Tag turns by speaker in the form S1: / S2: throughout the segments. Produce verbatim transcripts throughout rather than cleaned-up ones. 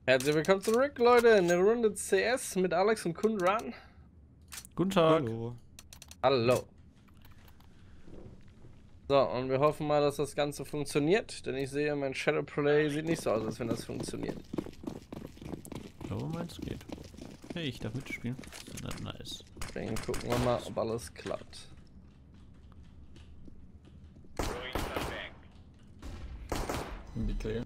S1: Herzlich willkommen zurück, Leute, in der Runde C S mit Alex und Kundran.
S2: Guten Tag.
S3: Hallo.
S1: Hallo. So, und wir hoffen mal, dass das Ganze funktioniert, denn ich sehe, mein Shadowplay sieht nicht so aus, als wenn das funktioniert.
S2: Oh, meins geht. Hey, ich darf mitspielen. Na, nice.
S1: Dann gucken wir mal, ob alles klappt.
S4: Wir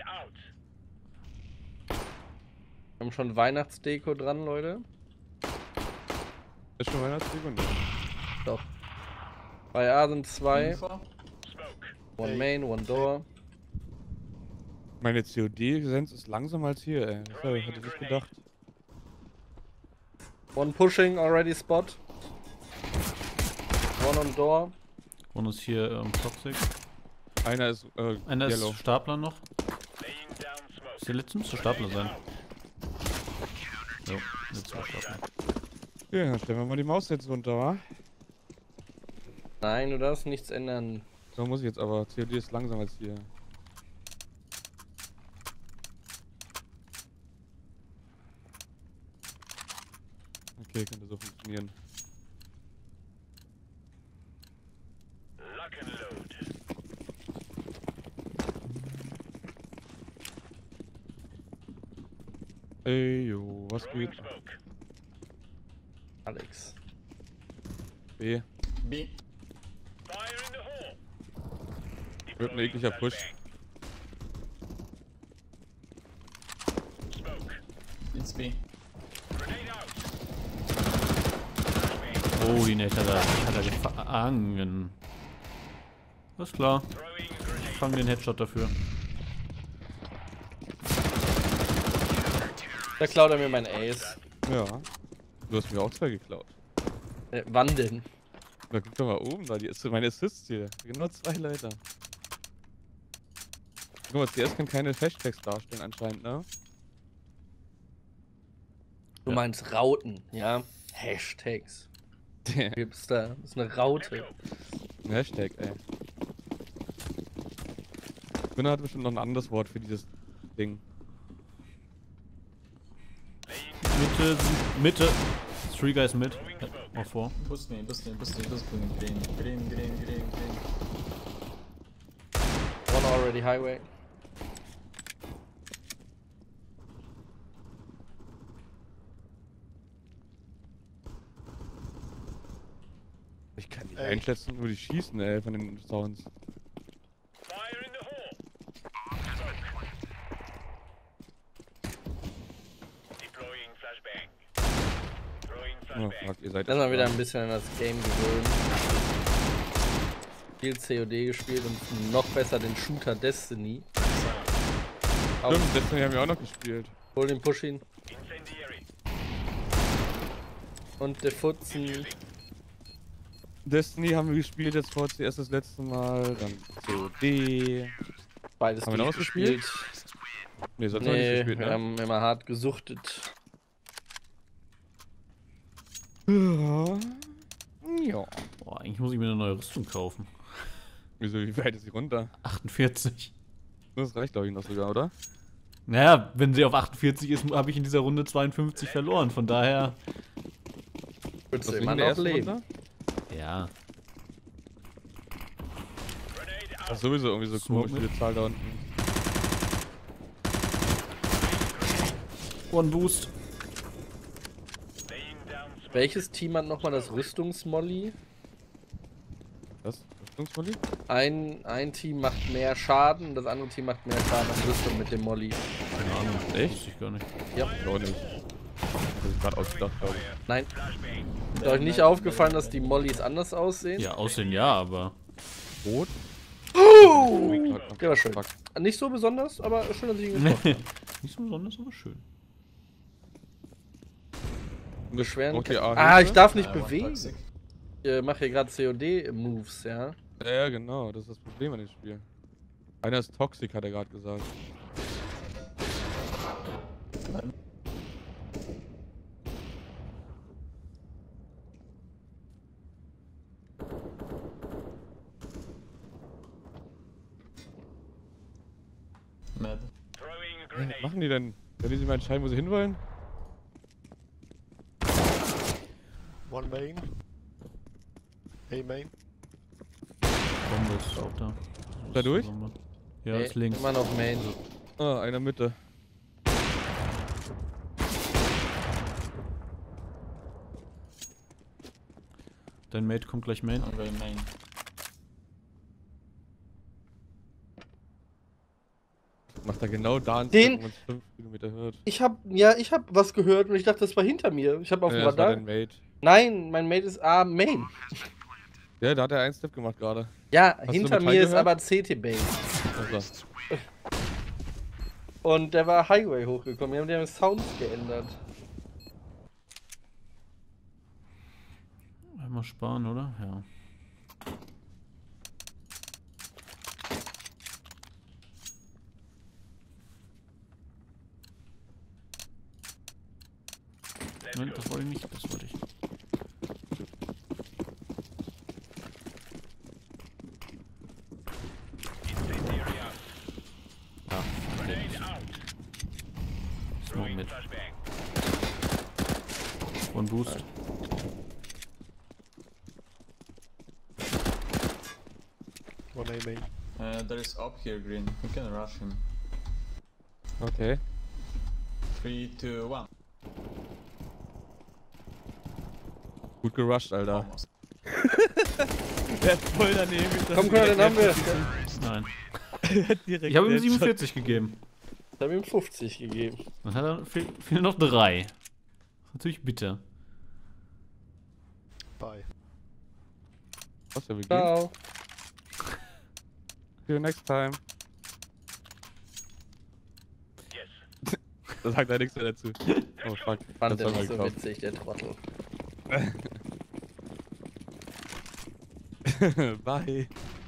S1: haben schon Weihnachtsdeko dran, Leute.
S3: Ist schon Weihnachtsdeko? Ne?
S1: Doch. Bei A sind zwei.
S4: Info?
S1: One Main, one Door.
S3: Meine C O D-Lizenz ist langsamer als hier, ey. Das hätte ich nicht gedacht.
S1: One pushing, already spot. One on Door.
S2: Und ist hier ähm, Toxic.
S3: Einer ist, äh,
S2: Einer
S3: Yellow.
S2: ist Stapler noch. Ist der letzte müsste Stapler sein. Jo, letzter Stapler.
S3: Ja, dann stellen wir mal die Maus jetzt runter, wa?
S1: Nein, du darfst nichts ändern.
S3: So muss ich jetzt aber. C O D ist langsamer als hier. Okay, könnte so funktionieren. Ey, jo, was geht?
S1: Alex.
S3: B.
S4: B.
S3: Wird ein ekliger Push.
S4: Ins B.
S2: Oh, die Nate hat er, hat er gefangen. Alles klar. Fangen den Headshot dafür.
S1: Da klaut er mir mein Ace.
S3: Ja. Du hast mir auch zwei geklaut.
S1: Äh, wann denn?
S3: Na, guck doch mal oben, da die ist meine Assists hier. Genau zwei Leute. Guck mal, C S kann keine Hashtags darstellen anscheinend, ne?
S1: Du
S2: Ja.
S1: meinst Rauten, ja? Hashtags. Gibt's da? Das ist eine Raute.
S3: Ein Hashtag, ey. Gunnar hat bestimmt noch ein anderes Wort für dieses Ding.
S2: Mitte, Mitte. Three guys mid. Auch vor.
S4: Быстрее, быстрее, быстрее, быстрее. Green, green, green, green, green.
S1: One already highway.
S3: Ich kann nicht
S4: Ey.
S3: einschätzen, wo die schießen, ey, von den Sounds. Oh fuck, ihr seid
S1: Lass mal wieder
S3: dran.
S1: ein bisschen an das Game gewöhnen. Viel C O D gespielt und noch besser den Shooter Destiny. Auf,
S3: Stimmt, Destiny haben wir auch noch gespielt.
S1: hol den Push hin. Und der Futzen.
S3: Destiny haben wir gespielt, jetzt vor C S das letzte Mal, dann C O D.
S1: Beides
S3: Haben wir noch was
S1: durchgespielt.
S3: Ne, sonst haben wir
S1: Nee,
S3: nicht gespielt,
S1: wir
S3: ne?
S1: haben immer hart gesuchtet.
S3: Ja. Ja.
S2: Boah, eigentlich muss ich mir eine neue Rüstung kaufen.
S3: Wieso, wie weit ist sie runter?
S2: achtundvierzig.
S3: Das reicht glaube ich noch sogar, oder?
S2: Naja, wenn sie auf achtundvierzig ist, habe ich in dieser Runde zweiundfünfzig verloren. Von daher.
S1: Würdest du
S3: Was
S1: immer
S3: in der
S1: noch
S3: ersten
S1: leben?
S3: Runde?
S2: Ja.
S3: Ach, sowieso irgendwie so
S2: Smoke
S3: komisch,
S2: mit.
S3: diese Zahl da unten.
S2: One Boost.
S1: Welches Team hat nochmal das Rüstungsmolly?
S3: Was? Rüstungsmolly?
S1: Ein, ein Team macht mehr Schaden, das andere Team macht mehr Schaden an Rüstung mit dem Molly.
S2: Keine Ahnung.
S3: Echt?
S2: Wusste ich gar nicht.
S1: Ja.
S3: Ich auch nicht. Hab ich gerade ausgedacht, glaube ich.
S1: Nein. Ist euch nicht aufgefallen, dass die Mollys anders aussehen?
S2: Ja, aussehen ja, aber.
S3: Rot?
S1: Oh!
S3: Der
S1: Der war schön.
S3: Fuck.
S1: Nicht so besonders, aber schön, dass ich ihn getroffen habe.
S2: Nicht so besonders, aber schön.
S1: Beschweren
S3: Braucht ihr
S1: kann.
S3: A
S1: Ah,
S3: Hilfe?
S1: ich darf nicht
S4: Äh, one
S1: bewegen.
S4: toxic.
S1: Ich äh, mache hier gerade C O D-Moves, ja.
S3: Ja, ja, genau, das ist das Problem an dem Spiel. Einer ist toxic, hat er gerade gesagt.
S4: Mad.
S3: Was machen die denn? Können Sie mal entscheiden, wo Sie hinwollen?
S5: One main. A main.
S2: Bombe ist auch da.
S3: Da durch?
S2: Bombe. Ja,
S1: Nee,
S2: ist links.
S1: Immer noch Main.
S3: Ah, einer Mitte.
S2: Dein Mate kommt gleich Main.
S4: I'm going main.
S3: Macht er genau da einen
S1: Den-
S3: Stück, wo man es fünf Kilometer hört.
S1: Ich hab, ja, ich hab was gehört und ich dachte, das war hinter mir. Ich hab auf
S3: Ja,
S1: dem
S3: das war
S1: Radar.
S3: dein Mate.
S1: Nein, mein Mate ist A Main.
S3: Ja, da hat er einen Step gemacht gerade.
S1: Ja,
S3: du
S1: hinter
S3: Metall
S1: mir ist
S3: gehört?
S1: aber C T Base.
S3: Also,
S1: Und der war Highway hochgekommen. Wir haben den Sounds geändert.
S2: Einmal sparen, oder? Ja. Nein, das wollte ich nicht, das wollte ich. Ja, Smoke mit. One Boost.
S5: One A main.
S4: Uh, there is up here, green. We can rush him.
S3: okay.
S4: Three, two, one.
S3: Gut gerusht, Alter.
S4: Almost.
S3: Der ist voll daneben.
S1: Komm, Conor, den haben wir.
S2: Nein.
S3: Direkt
S2: Ich habe ihm
S3: Headshot.
S2: siebenundvierzig gegeben.
S1: Ich habe ihm fünfzig gegeben.
S2: Dann hat er fehl, fehlen noch drei. Natürlich bitter.
S5: Bye.
S3: Was, ja, wir gehen.
S1: Ciao.
S3: See you next time. Da sagt er nichts mehr dazu. Oh fuck.
S1: Fand
S3: das
S1: der
S3: haben wir
S1: nicht so
S3: gekauft.
S1: witzig, der Trottel.
S3: Bye.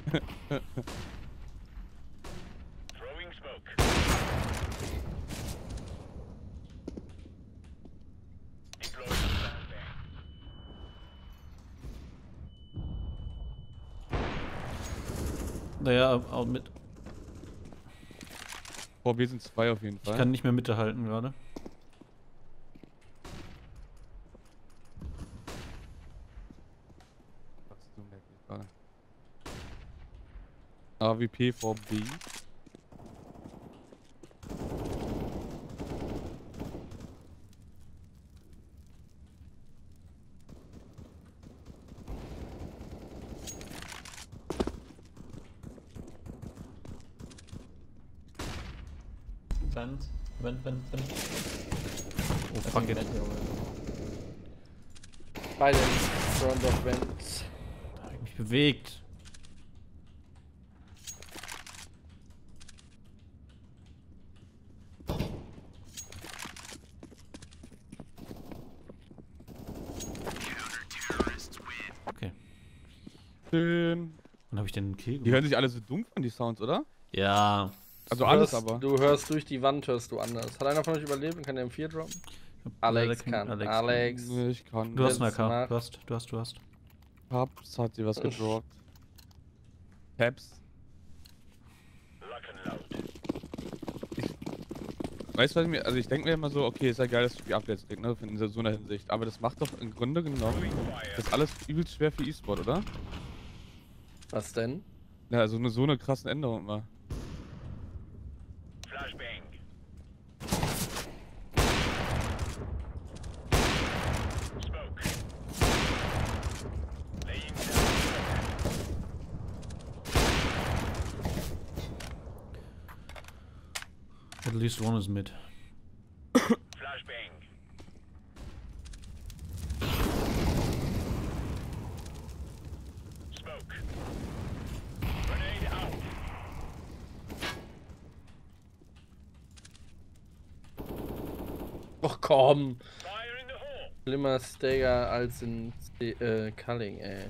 S2: Naja, auch mit.
S3: Boah, wir sind zwei auf jeden
S2: Ich
S3: Fall.
S2: kann nicht mehr Mitte halten gerade.
S3: Was du merkst gerade. A W P vor B.
S4: Vent. Vent, vent, vent.
S2: Oh
S4: I
S2: fuck
S4: think
S2: it.
S4: that here will-
S1: Beide in Front of Vents.
S2: Da hab ich mich bewegt. Okay.
S3: Schön.
S2: Wann habe ich denn einen Kill
S3: Die
S2: gemacht?
S3: hören sich alle so dumpf an, die Sounds, oder?
S2: Ja.
S3: Also
S1: Du
S3: alles
S1: hörst,
S3: aber.
S1: Du hörst durch die Wand, hörst du anders. Hat einer von euch überlebt und kann der M vier droppen? Alex
S2: Leider kein
S1: kann.
S2: Alex.
S1: Alex.
S3: Nee, ich kann.
S2: Du hast eine
S1: Jetzt
S2: A K.
S1: mach.
S2: Du hast, du hast, du hast.
S3: Paps hat sie was gedroppt. Paps. Weißt du, was ich mir, also ich denke mir immer so, okay, ist ja geil, dass du die Updates kriegst, ne, in so einer Hinsicht. Aber das macht doch im Grunde genommen das alles übelst schwer für E-Sport, oder?
S1: Was denn?
S3: Ja, also eine, so eine krasse Änderung mal.
S2: At least one is mid.
S1: Och komm! Schlimmer Stagger als in C äh, Culling, ey.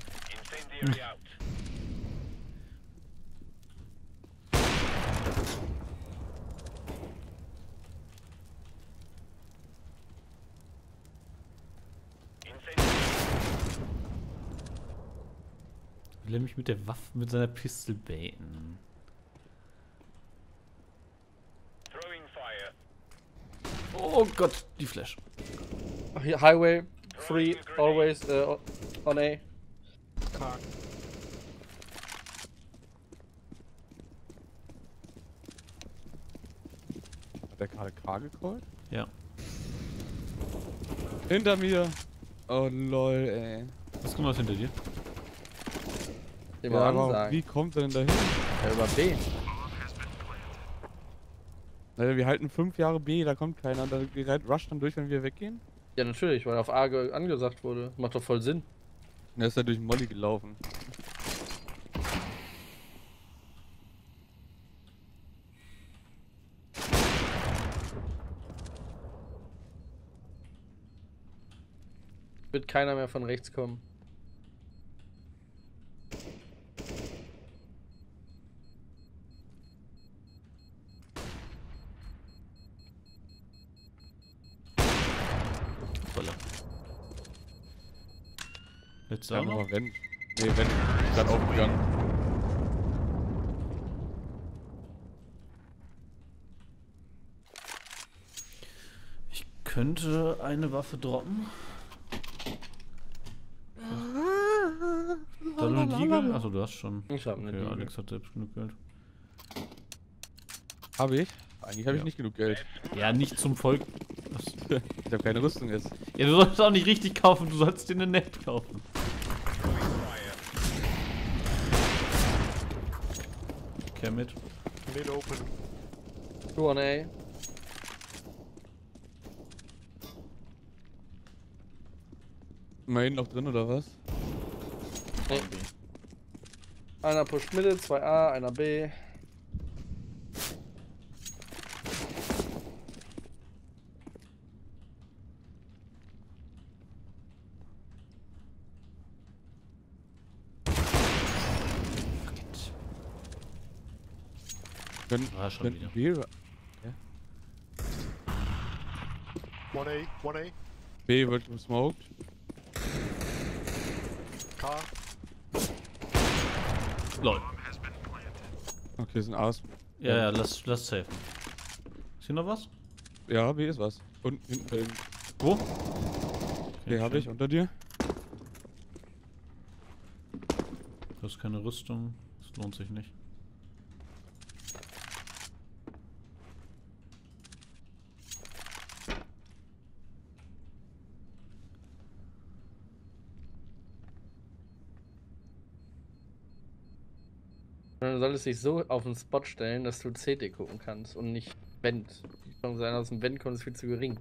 S2: Will er mich mit der Waffe, mit seiner Pistol baiten? Oh Gott, die Flash.
S1: Hier, Highway, free, always, uh, on A.
S4: Car.
S3: Hat der gerade K gecallt?
S2: Ja.
S3: Hinter mir! Oh lol, ey.
S2: Was kommt was hinter dir?
S1: Den
S3: Ja,
S1: wir
S3: aber
S1: ansagen.
S3: wie kommt er denn dahin?
S1: Ja, über B.
S3: Naja, wir halten fünf Jahre B, da kommt keiner. Da rusht dann durch, wenn wir weggehen?
S1: Ja, natürlich, weil auf A ge- angesagt wurde. Macht doch voll Sinn.
S3: Er ist da durch den Molly gelaufen.
S1: Wird keiner mehr von rechts kommen.
S2: Voller. Jetzt
S3: Ja,
S2: auch noch?
S3: aber wenn. Nee, wenn. Ist gerade aufgegangen.
S2: Ich könnte eine Waffe droppen. Soll du eine Diegel? Achso, du hast schon.
S1: Ich hab eine
S2: Okay,
S1: Diegel.
S2: Alex hat selbst genug Geld.
S3: Habe ich? Eigentlich habe ich
S2: Ja.
S3: nicht genug Geld.
S2: Ja, nicht zum Volk. Was?
S3: Ich habe keine Rüstung jetzt.
S2: Ja, du sollst auch nicht richtig kaufen, du sollst dir eine Net kaufen. Okay, mit.
S5: Mid open.
S1: Two on A.
S3: Main noch drin oder was?
S1: Nee. Einer pusht Mitte, zwei A, einer B.
S3: Können,
S2: Ah, schon
S3: können
S2: wieder.
S3: B,
S5: One A, one A.
S3: B wird gesmoked.
S5: Car.
S2: Lol.
S3: Okay, sind A's.
S2: Ja, ja, lass, lass safe. Ist hier noch was?
S3: Ja, B ist was. Und hinten bei dem.
S2: Wo?
S3: Okay, habe ich. Unter dir?
S2: Du hast keine Rüstung. Das lohnt sich nicht.
S1: Du solltest dich so auf den Spot stellen, dass du C T gucken kannst und nicht Vent. Die Chance sein, aus dem Vent kommt, ist viel zu gering.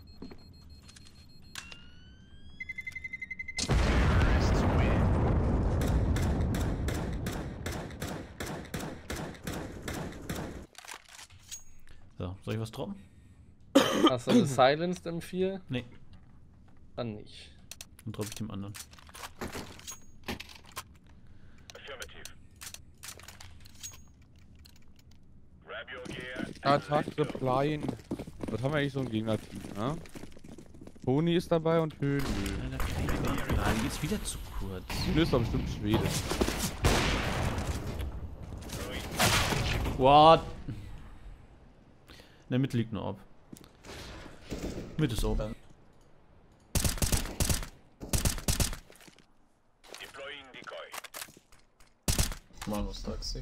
S2: So, soll ich was droppen?
S1: Hast du das Silenced M vier?
S2: Nee,
S1: Dann nicht.
S2: dann droppe ich dem anderen.
S3: Attack Replying. Was haben wir eigentlich so ein Gegnerteam, ne? Toni ist dabei und Höhnl.
S2: Nein, die ist wieder zu kurz.
S3: Höhnl ist doch bestimmt Schwede.
S2: What? In der Mitte liegt nur Ob. Mitte ist open.
S4: One was toxic.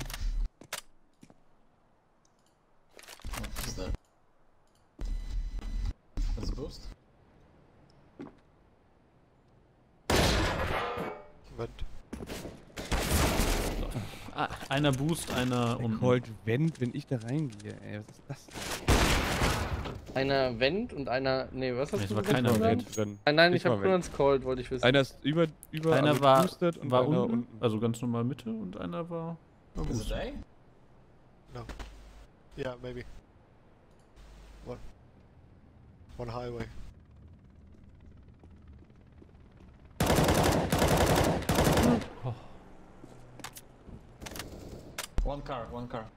S4: What is that? Let's boost.
S5: Vent.
S2: Ah, einer Boost, einer unten.
S3: Cold Vent, wenn ich da reingehe, ey. Was ist das denn?
S1: Einer Vent und einer. Nee, was hast
S2: Nee,
S1: du
S2: es war
S1: gesagt,
S2: keiner
S1: Florian?
S2: Vent.
S3: Drin.
S1: Ah, nein,
S3: Ich
S1: ich habe
S3: war
S1: nur ans Cold, wollte ich wissen.
S3: Einer ist über, über
S2: Einer
S3: also
S2: war,
S3: boosted und
S2: war
S3: einer
S2: unten,
S3: unten.
S2: also ganz normal Mitte und einer war. war
S4: Is
S2: Boost.
S4: it A?
S5: No. Yeah, maybe. One. One highway.
S2: Oh,
S4: One car, one car.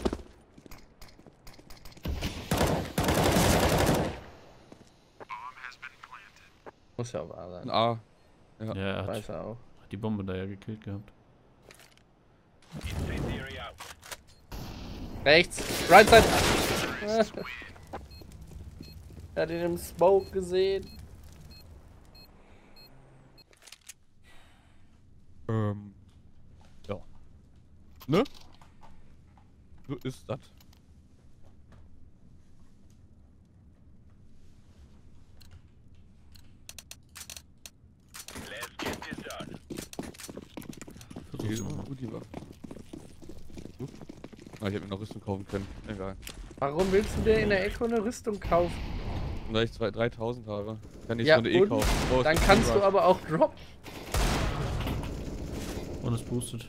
S1: Muss ja wahr sein.
S3: Ein A.
S2: ja, er hat,
S1: Weiß er auch.
S2: hat die Bombe da ja gekillt gehabt.
S1: Rechts! Right side! Er hat ihn im Smoke gesehen.
S3: Ähm. Ja. Ne? So ist das. Hier ist
S2: Versuch's
S3: noch gut die Waffe. Hm? Ah, ich hätte mir noch Rüstung kaufen können. Egal.
S1: Warum willst du dir in der Echo eine Rüstung kaufen?
S3: Weil ich zwei- dreitausend habe. Kann ich
S1: Ja,
S3: so eine eh
S1: und?
S3: kaufen. Oh,
S1: Dann
S3: ist
S1: kannst du
S3: Rush.
S1: aber auch droppen.
S2: Und es boostet.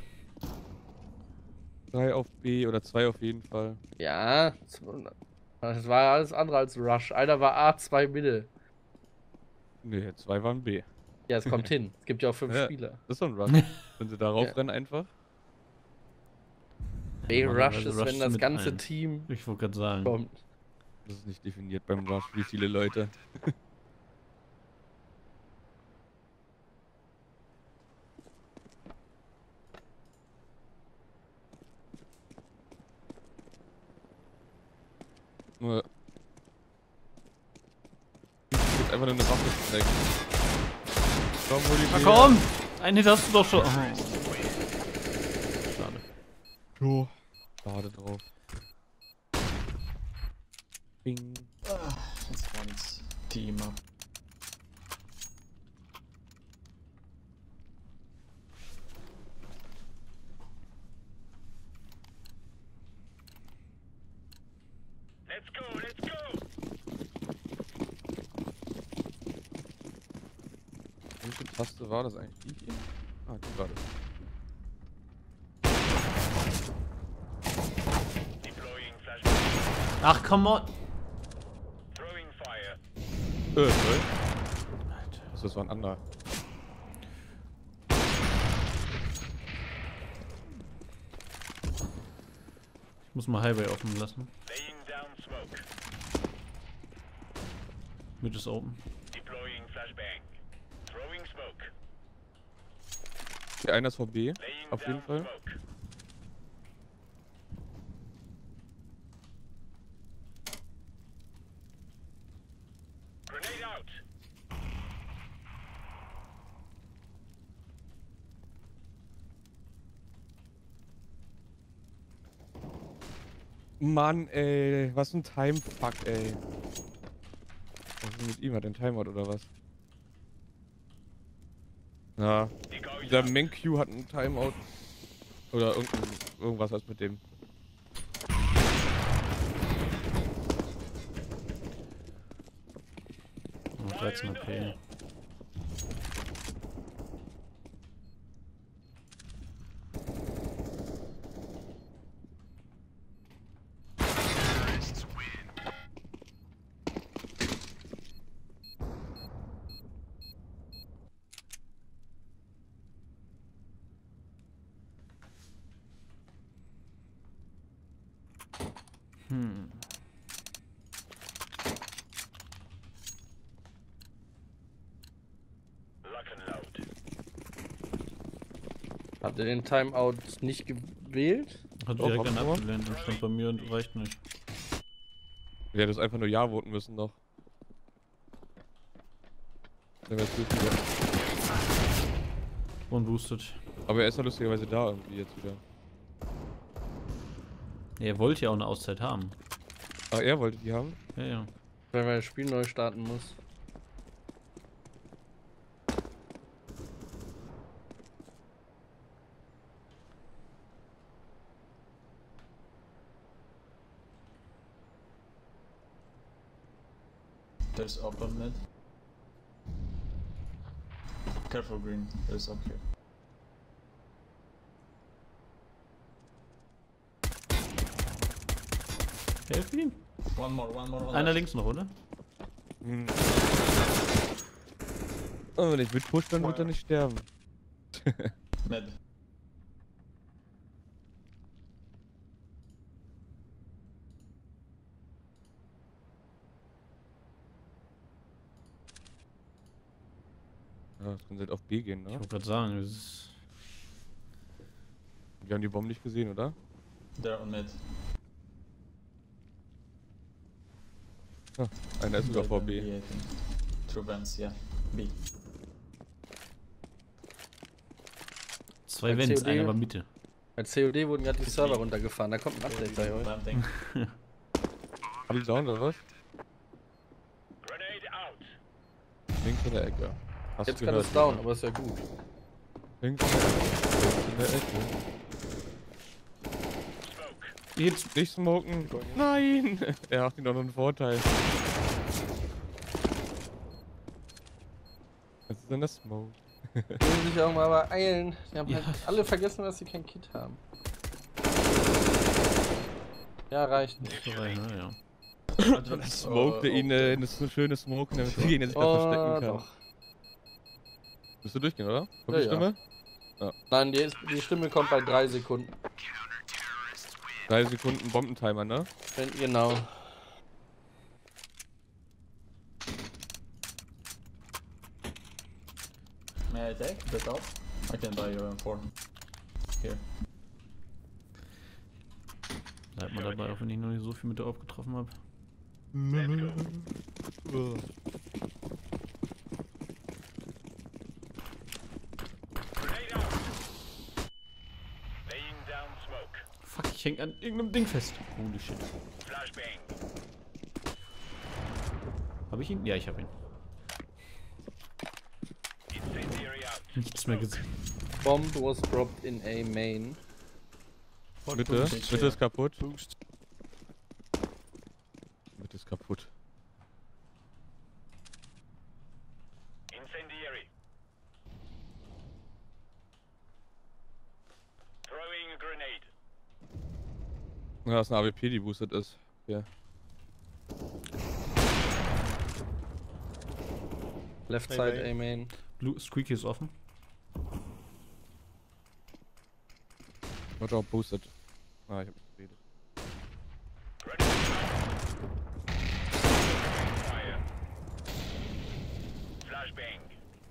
S3: drei auf B oder zwei auf jeden Fall.
S1: Ja, das war alles andere als Rush. Einer war A, zwei Middle.
S3: Ne, zwei waren B.
S1: Ja, es kommt hin. Es gibt ja auch fünf
S3: Ja.
S1: Spieler.
S3: Das ist doch ein Rush. Wenn sie darauf
S1: Ja.
S3: rennen einfach.
S1: B-Rush
S2: Normalerweise
S1: ist,
S2: rushst
S1: wenn
S2: du
S1: das
S2: mit
S1: ganze
S2: allen.
S1: Team
S2: Ich wollte gerade sagen.
S1: kommt.
S3: Das ist nicht definiert beim Rush, wie viele Leute. Nur. Jetzt einfach nur eine Waffe zeigen. Komm, hol die
S2: Na
S3: B.
S2: komm! Einen Hit hast du doch schon. Oh. Schade.
S3: Jo. Schade drauf. Bing.
S4: It's one's team up.
S6: Let's go, let's go!
S3: Welche Taste war das eigentlich? Die hier? Ah, die war das.
S6: Deploying flashbang.
S2: Ach, come on!
S6: Throwing fire.
S3: Äh, toll. Achso, das war ein anderer.
S2: Ich muss mal Highway offen lassen.
S6: Laying down smoke.
S2: Mid ist open.
S6: Deploying flashbang. Throwing smoke.
S3: Der einer ist vor B,
S6: Laying
S3: auf jeden
S6: down
S3: Fall.
S6: smoke. Grenade out.
S3: Mann, ey, was ein Timefuck, ey. Was ist mit ihm? Hat er einen Timeout oder was? Ja, dieser Menq hat einen Timeout. Oder irgendein, irgendwas was mit dem.
S2: Oh, dreizehn H P. Hm.
S6: Lock and load.
S1: Habt ihr den Timeout nicht gewählt?
S2: Hat
S3: Doch,
S2: direkt
S3: hab
S2: einen
S3: ich aber.
S2: abgelehnt und stand bei mir und reicht nicht.
S3: Ja, das einfach nur Ja voten müssen noch. Dann wär's gut wieder.
S2: Und boostet.
S3: Aber er ist ja lustigerweise da irgendwie jetzt wieder.
S2: Er wollte ja auch eine Auszeit haben.
S3: Ach, er wollte die haben?
S2: Ja, ja.
S1: Wenn man das Spiel neu starten muss.
S4: There's up on mid. Careful green, there's up here.
S2: Helf ihn!
S4: One more, one more, one
S2: Einer
S4: left.
S2: links noch, oder?
S3: Hm. Oh, wenn ich mitpush, dann wird er nicht sterben.
S4: Mid.
S3: Ja, das kann halt auf B gehen,
S2: Ich
S3: ne?
S2: wollte gerade sagen, es ist.
S3: Wir haben die Bomben nicht gesehen, oder?
S4: They're on mid.
S3: Ah, einer ist sogar vor B.
S4: I think. Through vents, yeah. B.
S2: Zwei
S1: Bei
S2: Vents,
S1: C O D?
S2: einer war Mitte.
S1: Bei C O D wurden gerade die Server runtergefahren, da kommt ein Update bei euch.
S4: Planting.
S3: Haben die Sound oder was?
S6: Grenade out.
S3: Links in der Ecke. Hast
S1: Jetzt
S3: du
S1: kann
S3: gehört?
S1: es down, aber ist ja gut.
S3: Links in der Ecke. Links in der Ecke.
S6: Smoke.
S2: Jetzt.
S3: Nicht smoken. Nein! Er hat ihn doch noch einen Vorteil. Jetzt ist dann das Smoke.
S1: Die müssen sich auch mal aber eilen. Die haben
S2: Ja.
S1: halt alle vergessen, dass sie kein Kit haben. Ja, reicht nicht.
S2: So rein, ne? Ja.
S3: Smoke, der ihn, äh, das ist eine schöne Smoke, damit ihn sich da
S1: Oh,
S3: verstecken kann.
S1: doch.
S3: Müsst du durchgehen, oder? Kommt
S1: Ja,
S3: die Stimme?
S1: Nein, die, ist, die Stimme kommt bei drei Sekunden.
S3: Drei Sekunden Bombentimer, ne?
S1: Wenn, genau.
S4: May I take that off? I can buy you M four. Here.
S2: Bleibt mal dabei, auch wenn ich noch nicht so viel mit der Orb getroffen habe.
S6: Grenade out. Laying down smoke.
S2: Fuck, ich häng an irgendeinem Ding fest. Holy shit.
S6: Flashbang.
S2: Hab ich ihn? Ja, ich hab ihn.
S6: Incendiary out.
S2: Nichts mehr gesehen.
S1: Bomb was dropped in a main.
S3: Mitte,
S4: Boost.
S3: Mitte ist kaputt.
S5: Boost.
S3: Mitte ist kaputt.
S6: Incendiary. Throwing a grenade.
S3: Ja, das ist eine A W P, die boosted ist. Ja.
S1: Left
S5: A
S1: side
S5: main.
S1: A main.
S2: Blue Squeaky ist offen.
S3: Wird auch boosted. Ah, ich hab nicht geredet.
S6: Grenade out. Fire. Flashbang.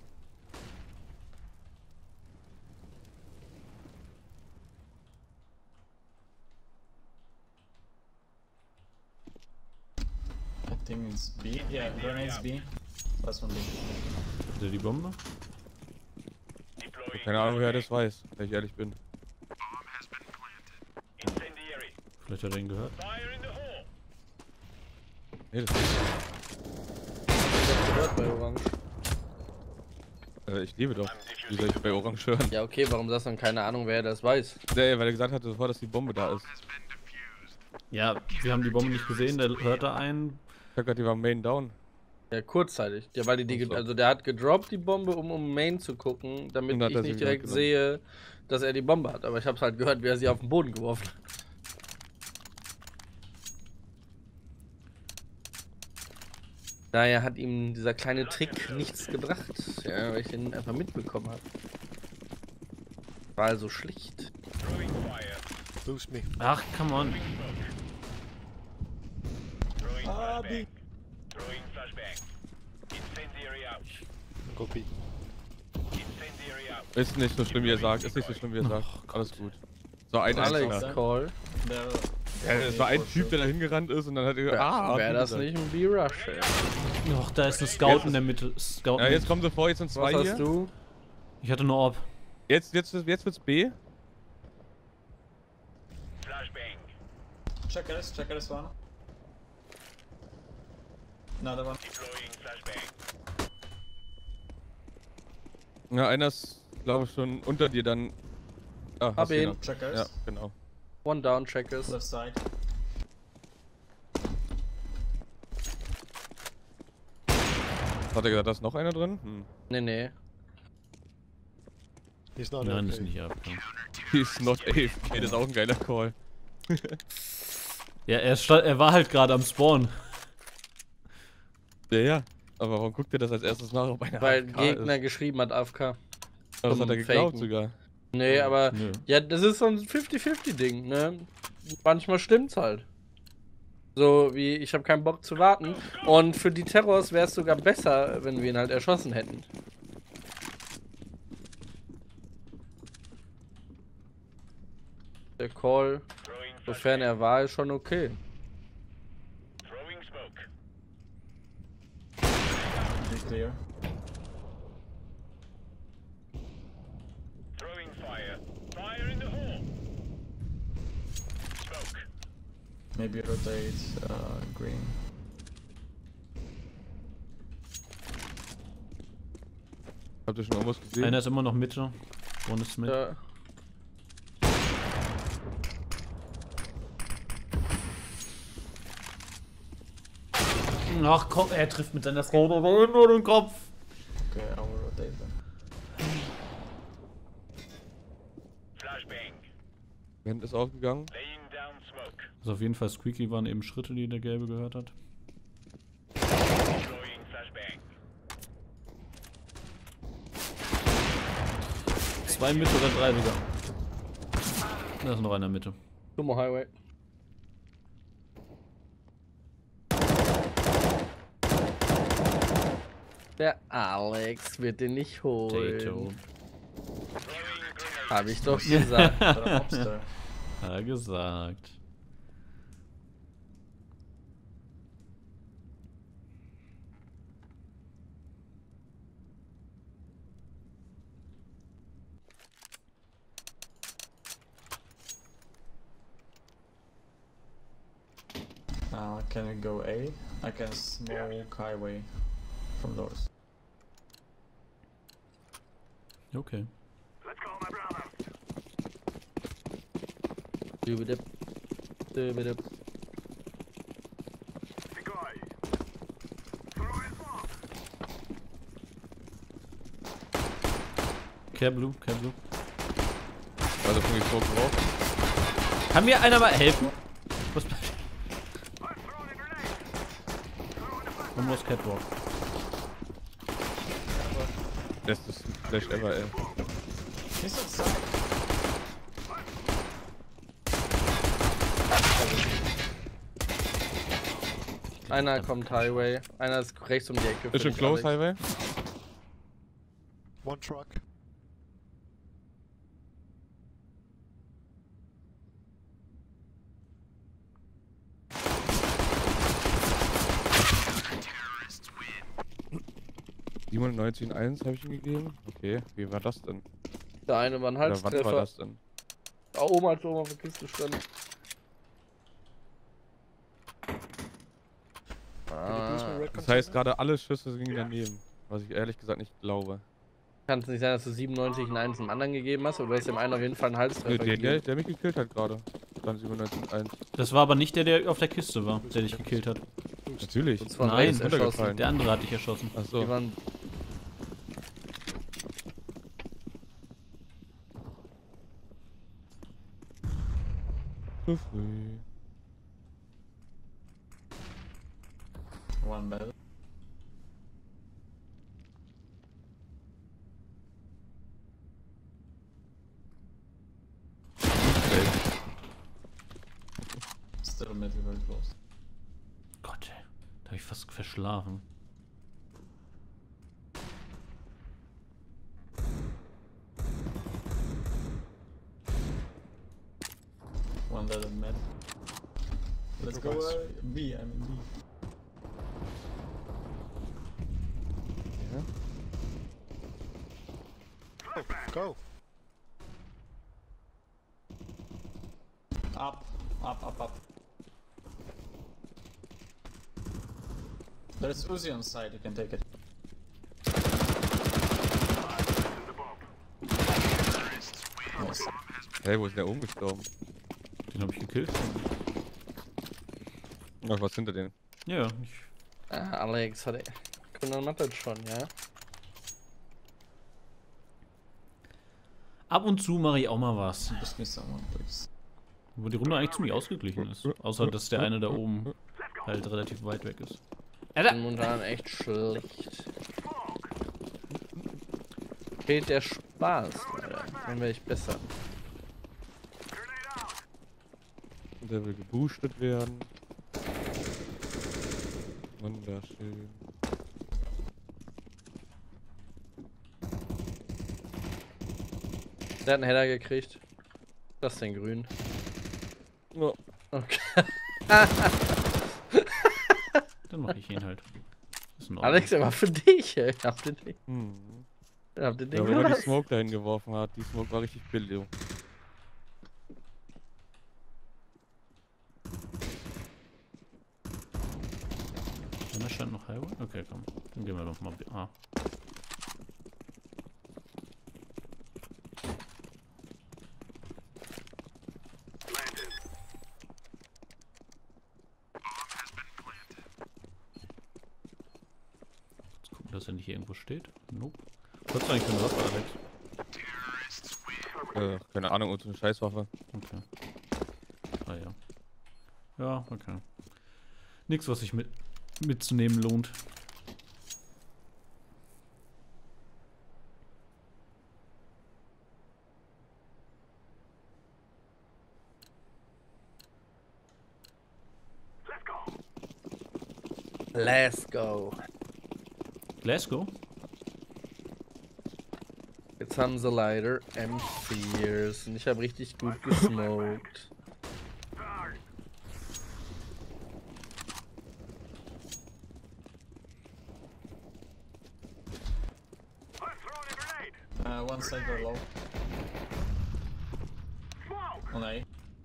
S4: I think it's B. Yeah, grenades B. Last one B.
S2: Hat er die Bombe?
S6: Deploying.
S3: Keine Ahnung, wer das weiß, wenn ich ehrlich bin.
S6: Incendiary.
S2: Vielleicht hat er ihn gehört.
S6: Fire in the hole.
S3: Nee, das ist
S1: Ich hab gehört bei Orange.
S3: äh, ich liebe doch.
S6: I'm
S3: Wie
S6: defusing.
S3: soll ich bei Orange hören?
S1: Ja, okay, warum sagst du dann keine Ahnung, wer das weiß?
S3: Nee, weil er gesagt hat sofort, dass die Bombe da ist.
S2: Ja, wir haben die Bombe nicht gesehen, der hört da einen.
S3: Ich hab grad, die war Main down.
S1: Ja, kurzzeitig. Ja, weil die, die
S3: Ach so.
S1: also der hat gedroppt die Bombe, um um Main zu gucken, damit
S3: Und hat
S1: ich
S3: er sie
S1: nicht
S3: wieder
S1: direkt
S3: genommen.
S1: sehe, dass er die Bombe hat. Aber ich hab's halt gehört, wie er sie auf den Boden geworfen hat. Daher hat ihm dieser kleine Trick nichts gebracht, ja, weil ich den einfach mitbekommen habe. War also schlicht.
S6: Throwing fire.
S5: Boost me.
S2: Ach, come on.
S6: Throwing
S5: Ah,
S6: flashbang.
S5: B.
S6: Throwing flashbang. Incendiary out.
S5: Go B.
S6: Incendiary out.
S3: Ist nicht so schlimm, wie er sagt. Ist nicht so schlimm, wie er sagt. Alles gut. So, ein
S1: Alex
S3: Einzelner.
S1: Call.
S4: There.
S3: Ja, es war ein Typ, der da hingerannt ist und dann hat er ah,
S1: Wäre das
S3: gesagt.
S1: nicht ein B-Rush, ey.
S2: Ach, da ist ein Scout in der Mitte. Scout
S3: Ja,
S2: mit.
S3: jetzt kommen sie vor, jetzt sind
S1: Was
S3: zwei
S1: hast
S3: hier.
S1: du?
S2: Ich hatte nur Orb.
S3: Jetzt, jetzt, jetzt wird's B.
S6: Flashbang.
S4: Checkers, checkers one. Another one.
S6: Deploying flashbang.
S3: Ja, einer ist, glaube ich, schon unter dir dann. Ah,
S1: Hab
S3: hast du
S1: ihn.
S3: noch.
S4: Checkers.
S3: Ja, genau.
S1: One down, Checkers.
S4: Left side.
S3: Hat er gesagt, da ist noch einer drin? Hm.
S1: Nee, nee.
S5: He's not
S2: Nein,
S5: okay.
S2: ist nicht abgekommen.
S3: He's not A F K, das ist auch ein geiler Call.
S2: Ja, er, stand, er war halt gerade am Spawn.
S3: Ja, ja. Aber warum guckt ihr das als erstes nach, ob einer
S1: Weil
S3: A F K
S1: Gegner
S3: ist?
S1: geschrieben hat A F K.
S3: Aber das hat er
S1: zum
S3: geglaubt
S1: Faken.
S3: sogar.
S1: Nee, aber
S2: Nö.
S1: ja, das ist so ein fünfzig fünfzig Ding, ne? Manchmal stimmt's halt. So wie, ich habe keinen Bock zu warten. Und für die Terrors wäre es sogar besser, wenn wir ihn halt erschossen hätten. Der Call,
S6: Throwing
S1: sofern
S6: flashbang.
S1: er war, ist schon okay.
S6: Throwing smoke.
S4: Be clear.
S6: Throwing fire. Fire in the hole. Smoke.
S4: Maybe rotate uh, green.
S3: Habt ihr schon irgendwas gesehen?
S2: Einer ist immer noch Mitte. One ist mit.
S1: Ja.
S2: Ach komm, er trifft mit seiner Frau aber nur den Kopf.
S4: Okay, I will rotate them.
S6: Flashbang.
S3: Vent ist aufgegangen.
S6: Laying down smoke.
S2: Also auf jeden Fall Squeaky waren eben Schritte, die der Gelbe gehört hat.
S6: Throwing flashbang.
S2: Zwei Mitte oder drei sogar. Da ist noch einer Mitte.
S1: Sumo Highway. Der Alex wird den nicht holen.
S2: Tato.
S1: Hab ich doch gesagt.
S4: Oder Mobster.
S2: Hat er gesagt.
S4: Uh, can we go A? I can smoke highway from doors.
S2: Okay.
S1: Dübedip. Dübedip.
S2: Care Blue, Care Blue.
S3: Also von die Smoke drauf.
S2: Kann mir einer mal helfen? Was bleibt? Man muss Catwalk.
S3: Bestes Flash ever, ey.
S4: He's outside.
S1: Einer kommt Highway. Einer ist rechts um die Ecke.
S3: Ist schon
S1: für dich,
S3: close,
S1: Alex.
S3: Highway?
S5: One truck.
S3: siebenundneunzig Komma eins habe ich ihm gegeben. Okay, wie war das denn?
S1: Der eine war ein
S3: Oder was war
S1: Halstreffer.
S3: das denn?
S1: Da oben, als oben auf der Kiste stand. Ah,
S3: Das heißt, gerade alle Schüsse gingen daneben. Was ich ehrlich gesagt nicht glaube.
S1: kann es nicht sein, dass du siebenundneunzig in eins dem anderen gegeben hast, oder du hast dem einen auf jeden Fall einen Halstreffer
S3: Nö, der, der,
S1: gegeben?
S3: der mich gekillt hat gerade. Dann siebenundneunzig Komma eins.
S2: Das war aber nicht der, der auf der Kiste war, der dich gekillt hat.
S3: Natürlich.
S1: Das war
S2: Nein,
S1: rechts
S3: runtergefallen.
S1: erschossen.
S2: Der andere hat dich erschossen.
S3: Achso.
S1: Die waren
S3: Zu früh.
S4: One bed. Still middle very close.
S2: Gott, ey. Da hab ich fast verschlafen.
S4: One dead in mid. Let's go uh, B, I'm in B.
S3: Ja.
S5: Go.
S4: Up, up, up, up. There's Uzi on side, you can take it. Nice.
S3: Hey, wo ist der oben gestorben?
S2: Den hab ich gekillt.
S3: Ach, was hinter denen?
S2: Ja, ich,
S1: Ah, Alex hat er. Kunden macht das schon, ja?
S2: ab und zu mache ich auch mal was.
S4: Just me someone, please.
S2: Wo die Runde eigentlich ziemlich ausgeglichen ist. Außer, dass der eine da oben halt relativ weit weg ist.
S1: Ich bin momentan echt schlecht. Fehlt der Spaß, Alter. Dann wäre ich besser.
S3: Der will geboostet werden. Wunderschön.
S1: Der hat einen Header gekriegt. Das ist denn grün.
S3: Ja.
S1: Okay.
S2: Dann mache ich ihn halt. Ist in Ordnung.
S1: Alex, er war für dich, ey. Habt ihr den,
S3: Hm.
S1: habt ihr den
S3: Ja, wenn man die
S1: gelassen?
S3: Smoke dahin geworfen hat, die Smoke war richtig billig.
S2: Und da stand noch Highway? Okay, komm. Dann gehen wir doch mal. Ah. Jetzt gucken, dass er nicht hier irgendwo steht. Nope. Was ist eigentlich für eine Waffe, Alex?
S3: Äh, keine Ahnung, unsere Scheißwaffe.
S2: Okay. Ah ja. Ja, okay. Nichts, was sich mit mitzunehmen lohnt.
S1: Let's go.
S2: Let's go.
S1: Jetzt haben sie leider M viers und ich habe richtig gut gesmoked.
S4: Uh, one side very low. On A.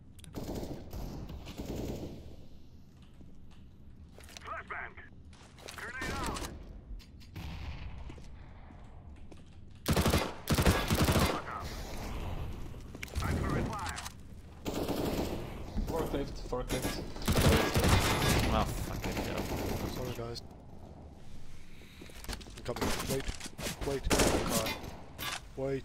S4: Forklift, forklift.
S2: Ah, fuck it, ja.
S5: Sorry, guys. I'm coming. Wait. Wait. Car. Wait.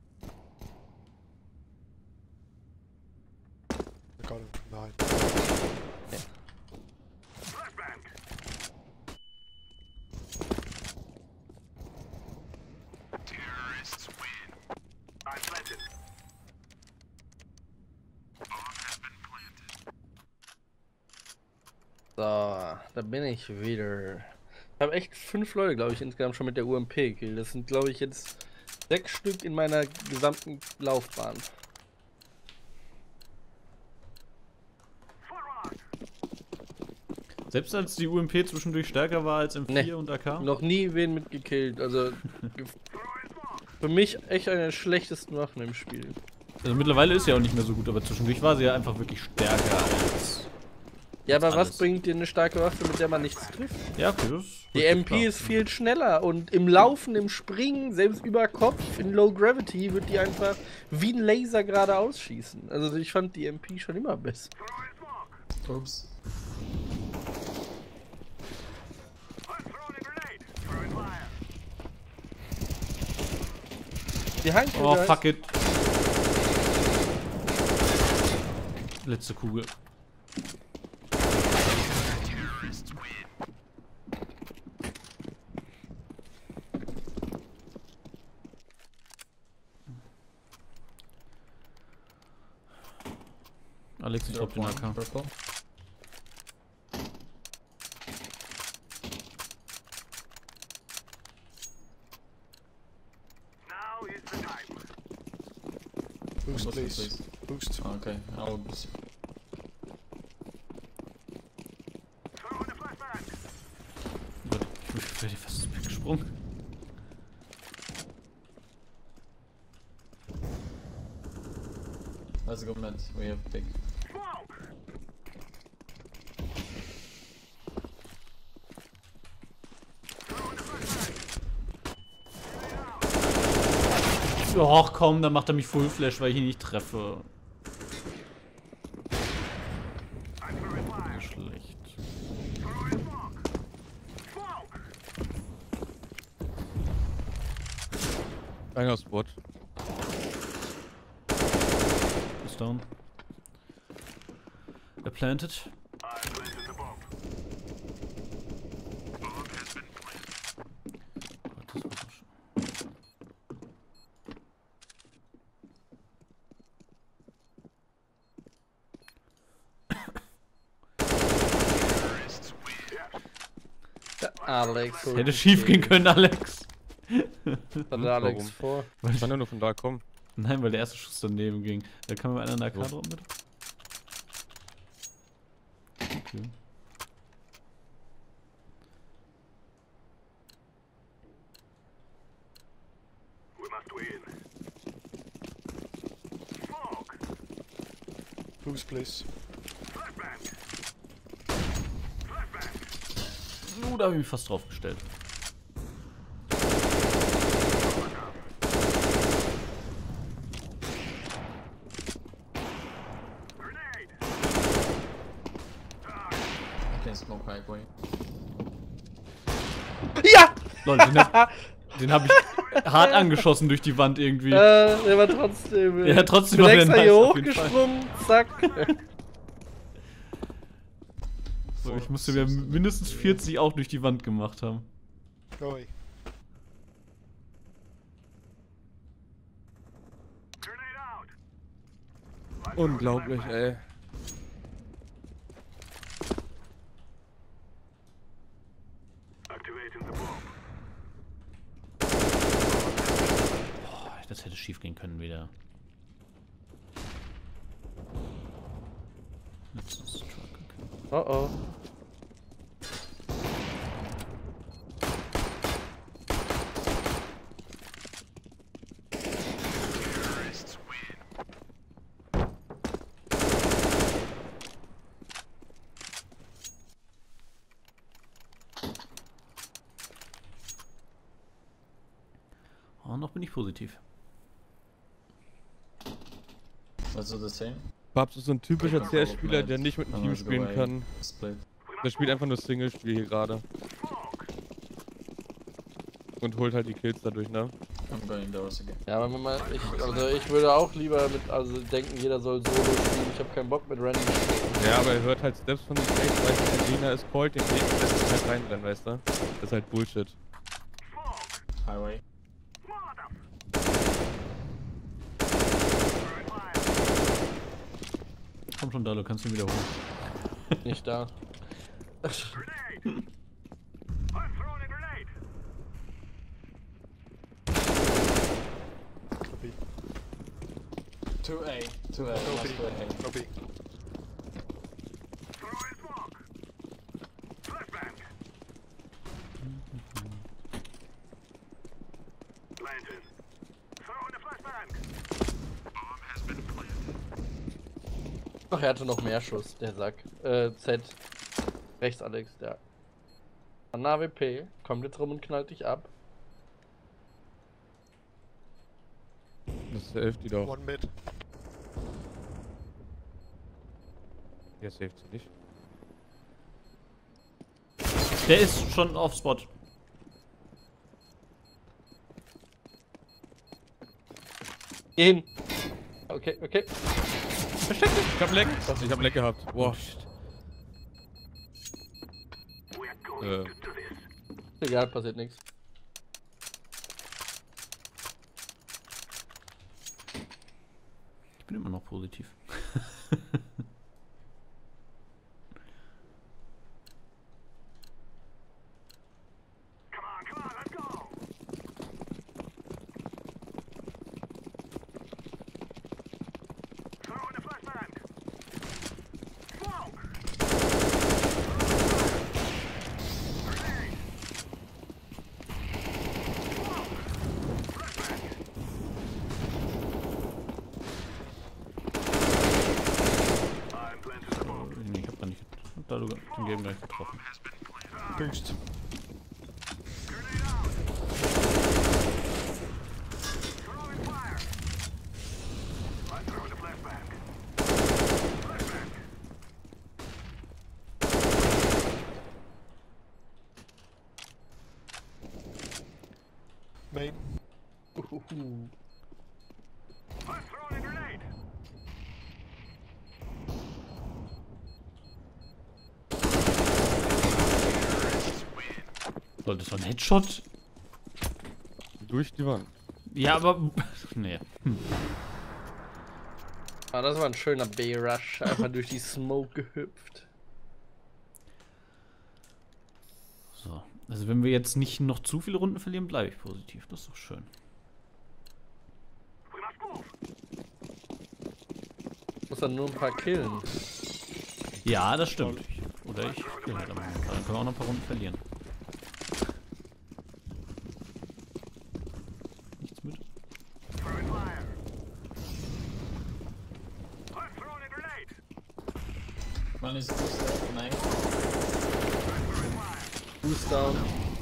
S5: I got him from behind.
S1: So, da bin ich wieder. Ich habe echt fünf Leute, glaube ich, insgesamt schon mit der U M P gekillt. Das sind, glaube ich, jetzt sechs Stück in meiner gesamten Laufbahn.
S2: Selbst als die U M P zwischendurch stärker war als M vier
S1: Nee.
S2: und A K?
S1: Noch nie wen mitgekillt. Also für mich echt eine der schlechtesten Waffen im Spiel.
S2: Also mittlerweile ist sie auch nicht mehr so gut, aber zwischendurch war sie ja einfach wirklich stärker als...
S1: Ja, aber was
S2: alles.
S1: bringt dir eine starke Waffe, mit der man nichts trifft?
S2: Ja, okay, das ist
S1: Die
S2: richtig
S1: M P
S2: klar.
S1: ist viel schneller und im Laufen, im Springen, selbst über Kopf, in Low Gravity wird die einfach wie ein Laser geradeaus schießen. Also ich fand die M P schon immer besser.
S4: Oops.
S1: Die Hand
S2: Oh, fuck it. Letzte Kugel. Alex, ich hab den A K.
S4: Purple.
S5: Boost,
S4: Boost,
S5: please.
S4: please.
S5: Boost.
S4: Okay, I will boost.
S2: Gott, ich bin fast weggesprungen.
S4: Let's go mid, we have big.
S2: Och komm, dann macht er mich Full Flash, weil ich ihn nicht treffe. Schlecht.
S3: Einer Spot.
S2: Ist down. Er planted. Gott, das war so schön.
S1: Der Alex. holt
S2: Hätte
S1: die
S2: schief gehen
S1: Kills.
S2: können, Alex.
S1: Was hat der Alex
S3: Warum?
S1: vor?
S3: Ich kann ja nur von da kommen.
S2: Nein, weil der erste Schuss daneben ging. Da kann man einer in der A K
S3: So.
S2: droppen, bitte. Okay.
S5: Boost, please.
S2: Uh, da habe ich mich fast drauf gestellt.
S4: I can smoke highway.
S1: Ja!
S2: Lol, den hab, den hab ich hart angeschossen durch die Wand irgendwie.
S1: Äh, der war trotzdem.
S2: Ja, trotzdem
S1: bin
S2: war der
S1: extra
S2: nice,
S1: hier
S2: auf jeden
S1: hochgesprungen, zack.
S2: So, ich musste mir mindestens vierzig auch durch die Wand gemacht haben.
S5: Go away.
S3: Unglaublich, ey.
S2: Boah, das hätte schief gehen können wieder. Letztes Truck, okay.
S1: Oh oh.
S2: Oh, noch bin ich positiv.
S4: Also the same.
S3: Babs ist so ein typischer C S-Spieler, der nicht mit einem
S4: I'm
S3: Team
S4: gonna go
S3: spielen
S4: A.
S3: kann.
S4: Split.
S3: Der spielt einfach nur Single-Spiel hier gerade. Und holt halt die Kills dadurch, ne?
S4: I'm going doors again.
S1: Ja, aber wenn man, ich, also ich würde auch lieber mit, also denken, jeder soll Solo spielen. Ich habe keinen Bock mit Random zu spielen.
S3: Ja, aber er hört halt Steps von sich selbst, weißt du, der Gegner ist cold, den Gegner lässt sich halt reinrennen, weißt du? Das ist halt Bullshit.
S4: Highway.
S2: Komm schon, Dalo, kannst du ihn wiederholen.
S1: Nicht da.
S5: Copy.
S4: Two A. Two A.
S5: Go
S4: Last
S5: B.
S4: two A.
S5: Go B.
S1: Ach, er hatte noch mehr Schuss, der Sack. Äh, Z. Rechts, Alex, ja. An A W P, kommt jetzt rum und knallt dich ab.
S3: Das safe die doch.
S5: One mid.
S3: Ja, safe sie nicht.
S2: Der ist schon auf Spot.
S1: Gehen. Okay, okay.
S2: Versteck dich.
S3: Ich hab Leck. Ich hab Leck gehabt. Boah. Äh,
S1: Egal, passiert nichts.
S2: Ich bin immer noch positiv. Nee, ich hab da nicht hab da sogar den Game gleich getroffen.
S5: Boost. Main.
S1: Uhuhu.
S2: Lol, das war ein Headshot?
S3: durch die Wand.
S2: Ja, aber. Nee. Hm.
S1: Ah, das war ein schöner B-Rush. Einfach durch die Smoke gehüpft.
S2: So. Also, wenn wir jetzt nicht noch zu viele Runden verlieren, bleibe ich positiv. Das ist doch schön.
S1: Muss dann nur ein paar killen.
S2: Ja, das stimmt. Ich, oder ich kill halt aber noch. Dann können wir auch noch ein paar Runden verlieren. Nichts mit.
S4: One is booster, nice.
S1: Boost down.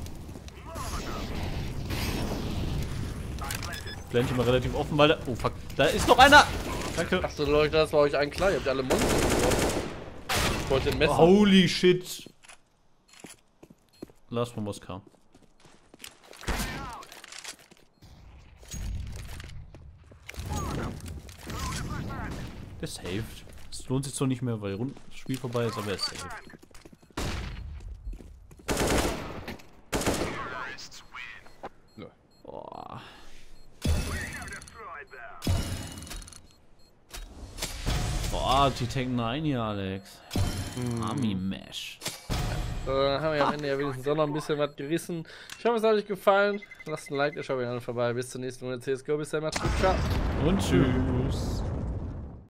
S2: Blende mal relativ offen, weil da. Oh fuck, da ist noch einer! Danke.
S1: Achso, Leute, das war euch allen klar. Ihr habt alle Monster geworfen. Ich wollte den Messer.
S2: Holy shit! Last one was calm. Der saved. Es lohnt sich zwar nicht mehr, weil Rund das Spiel vorbei ist, aber er ist saved. Boah. Boah, die Tank neun hier, Alex. Mm. Army Mesh.
S1: So, dann haben wir am Ende ja wenigstens auch noch ein bisschen was gerissen. Ich hoffe, es hat euch gefallen. Lasst ein Like, schaut wieder vorbei. Bis zur nächsten Runde C S G O. Bis dann, macht's gut. Ciao.
S2: Und tschüss.